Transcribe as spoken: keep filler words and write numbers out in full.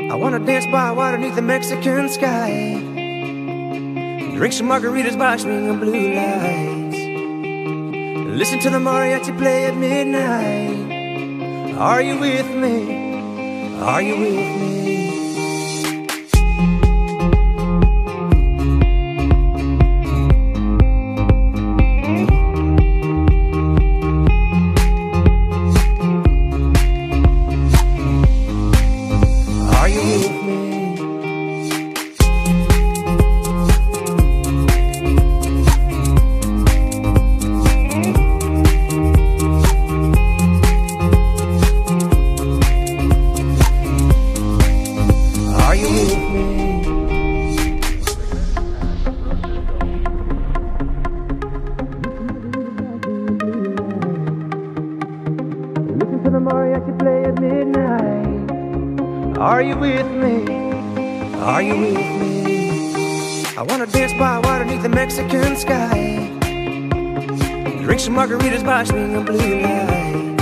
I wanna dance by water beneath the Mexican sky, drink some margaritas by swinging blue lights, listen to the mariachi play at midnight. Are you with me? Are you with me? Listen to the mariachi play at midnight. Are you with me? Are you with me? I wanna dance by water beneath the Mexican sky, drink some margaritas by swinging blue lights,